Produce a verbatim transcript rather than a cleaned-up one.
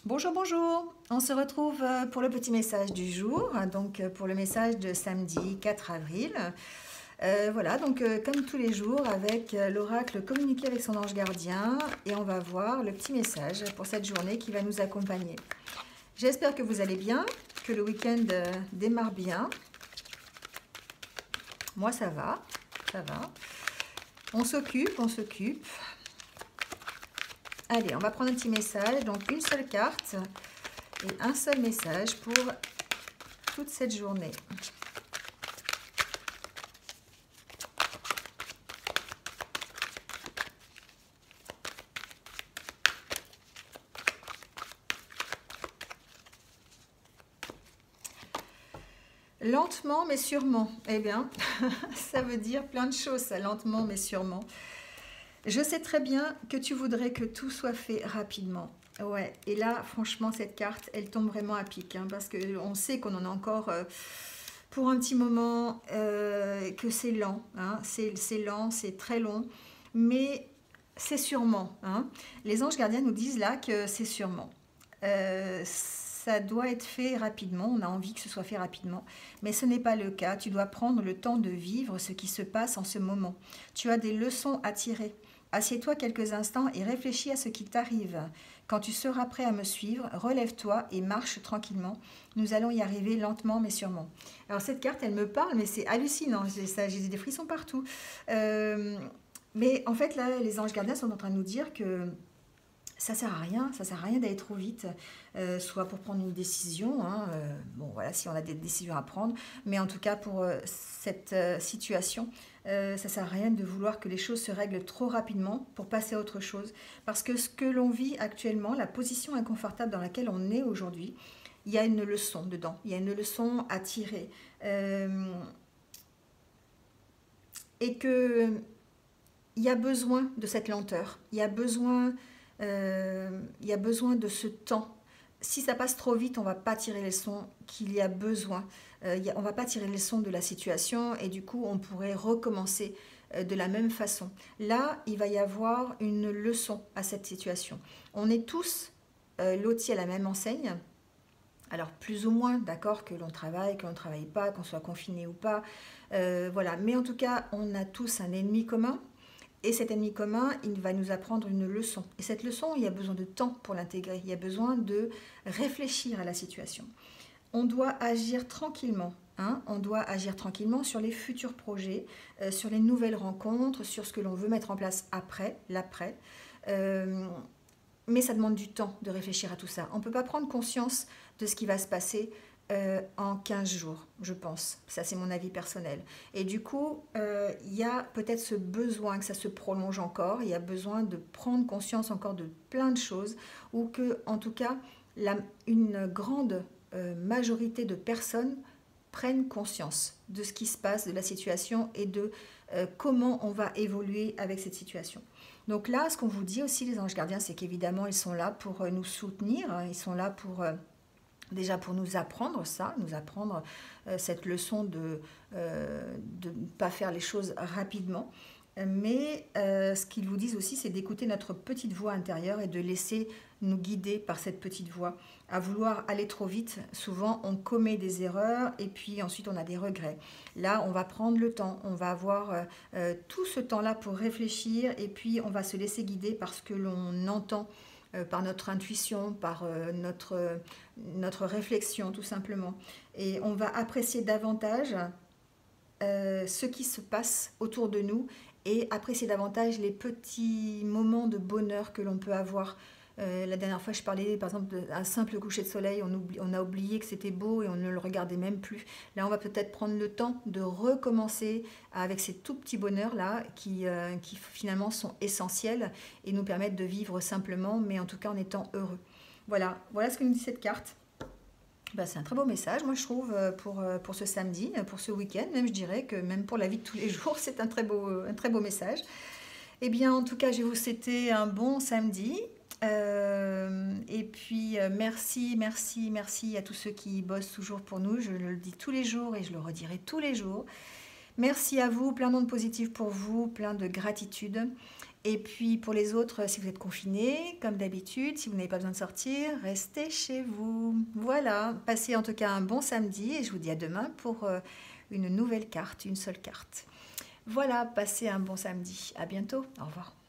Bonjour, bonjour. On se retrouve euh, pour le petit message du jour, donc euh, pour le message de samedi quatre avril. Euh, voilà, donc euh, comme tous les jours, avec euh, l'oracle communiqué avec son ange gardien, et on va voir le petit message pour cette journée qui va nous accompagner. J'espère que vous allez bien, que le week-end euh, démarre bien. Moi, ça va, ça va. On s'occupe, on s'occupe. Allez, on va prendre un petit message, donc une seule carte et un seul message pour toute cette journée. Lentement mais sûrement. Eh bien, ça veut dire plein de choses, ça, lentement mais sûrement. Je sais très bien que tu voudrais que tout soit fait rapidement. Ouais, et là, franchement, cette carte, elle tombe vraiment à pic, hein, parce qu'on sait qu'on en a encore euh, pour un petit moment, euh, que c'est lent, hein, c'est lent, c'est très long, mais c'est sûrement. Hein. Les anges gardiens nous disent là que c'est sûrement. Euh, ça doit être fait rapidement, on a envie que ce soit fait rapidement, mais ce n'est pas le cas. Tu dois prendre le temps de vivre ce qui se passe en ce moment. Tu as des leçons à tirer. Assieds-toi quelques instants et réfléchis à ce qui t'arrive. Quand tu seras prêt à me suivre, relève-toi et marche tranquillement. Nous allons y arriver lentement mais sûrement. Alors cette carte, elle me parle, mais c'est hallucinant. J'ai des frissons partout. Euh, mais en fait, là, les anges gardiens sont en train de nous dire que ça sert à rien, ça sert à rien d'aller trop vite, euh, soit pour prendre une décision, hein, euh, bon voilà, si on a des décisions à prendre, mais en tout cas pour euh, cette euh, situation, euh, ça sert à rien de vouloir que les choses se règlent trop rapidement pour passer à autre chose, parce que ce que l'on vit actuellement, la position inconfortable dans laquelle on est aujourd'hui, il y a une leçon dedans, il y a une leçon à tirer, euh, et que il y a besoin de cette lenteur, il y a besoin Euh, il y a besoin de ce temps. Si ça passe trop vite, on ne va pas tirer les leçons qu'il y a besoin. Euh, y a, on ne va pas tirer les leçons de la situation et du coup, on pourrait recommencer euh, de la même façon. Là, il va y avoir une leçon à cette situation. On est tous euh, lotis à la même enseigne. Alors, plus ou moins, d'accord, que l'on travaille, que l'on ne travaille pas, qu'on soit confiné ou pas. Euh, voilà. Mais en tout cas, on a tous un ennemi commun. Et cet ennemi commun, il va nous apprendre une leçon. Et cette leçon, il y a besoin de temps pour l'intégrer. Il y a besoin de réfléchir à la situation. On doit agir tranquillement. Hein, on doit agir tranquillement sur les futurs projets, euh, sur les nouvelles rencontres, sur ce que l'on veut mettre en place après, l'après. Euh, mais ça demande du temps de réfléchir à tout ça. On ne peut pas prendre conscience de ce qui va se passer euh, en quinze jours, je pense. Ça, c'est mon avis personnel. Et du coup, euh, il y a peut-être ce besoin que ça se prolonge encore. Il y a besoin de prendre conscience encore de plein de choses, ou que, en tout cas, la, une grande euh, majorité de personnes prennent conscience de ce qui se passe, de la situation et de euh, comment on va évoluer avec cette situation. Donc là, ce qu'on vous dit aussi, les anges gardiens, c'est qu'évidemment, ils sont là pour euh, nous soutenir, hein, ils sont là pour... Euh, déjà pour nous apprendre ça, nous apprendre euh, cette leçon de euh, de ne pas faire les choses rapidement. Mais euh, ce qu'ils vous disent aussi, c'est d'écouter notre petite voix intérieure et de laisser nous guider par cette petite voix. À vouloir aller trop vite, souvent on commet des erreurs et puis ensuite on a des regrets. Là, on va prendre le temps, on va avoir euh, euh, tout ce temps-là pour réfléchir et puis on va se laisser guider par ce que l'on entend, euh, par notre intuition, par euh, notre, euh, notre réflexion tout simplement. Et on va apprécier davantage euh, ce qui se passe autour de nous et apprécier davantage les petits moments de bonheur que l'on peut avoir. Euh, la dernière fois, je parlais par exemple d'un simple coucher de soleil, on, oublie, on a oublié que c'était beau et on ne le regardait même plus. Là, on va peut-être prendre le temps de recommencer avec ces tout petits bonheurs-là qui, euh, qui finalement sont essentiels et nous permettent de vivre simplement, mais en tout cas en étant heureux. Voilà, voilà ce que nous dit cette carte. Ben, c'est un très beau message, moi je trouve, pour, pour ce samedi, pour ce week-end, même je dirais que même pour la vie de tous les jours, c'est un très beau, un très beau message. Eh bien, en tout cas, je vais vous souhaiter un bon samedi. Euh, et puis, euh, merci, merci, merci à tous ceux qui bossent toujours pour nous. Je le dis tous les jours et je le redirai tous les jours. Merci à vous, plein d'ondes positives pour vous, plein de gratitude. Et puis pour les autres, si vous êtes confinés, comme d'habitude, si vous n'avez pas besoin de sortir, restez chez vous. Voilà, passez en tout cas un bon samedi et je vous dis à demain pour euh, une nouvelle carte, une seule carte. Voilà, passez un bon samedi. À bientôt. Au revoir.